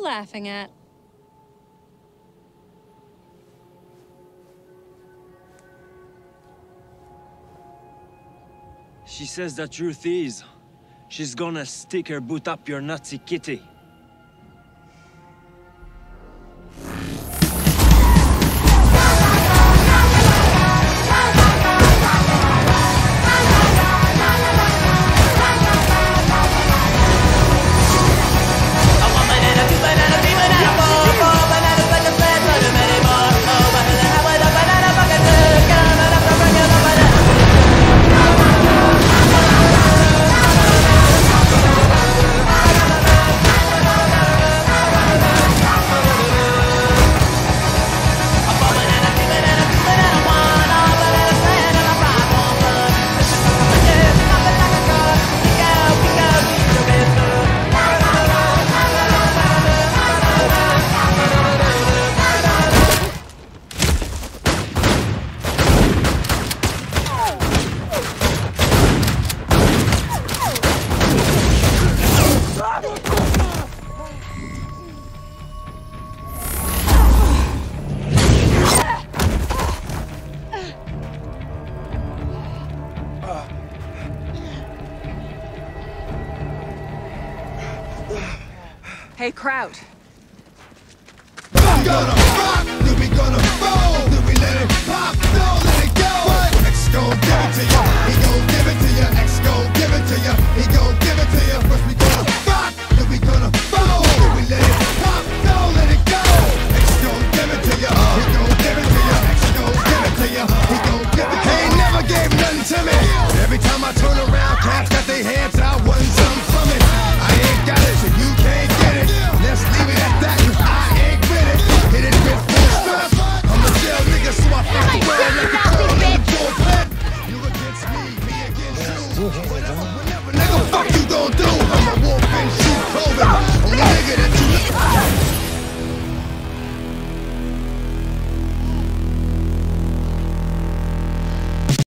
laughing at? She says the truth is, she's gonna stick her boot up your Nazi kitty. Hey, Kraut. We gonna rock, then we gonna roll, then we let it pop, don't let it go. X gon' give it to ya, he gon' give it to ya. X gon' give it to ya, he gon' give it to ya. First we gonna rock, then we gonna roll, then we let it pop, don't let it go. X gon' give it to ya, he gon' give it to ya. X gon' give it to ya, he gon' give it to ya. He ain't never gave nothing to me. Every time I turn around, cats got their hands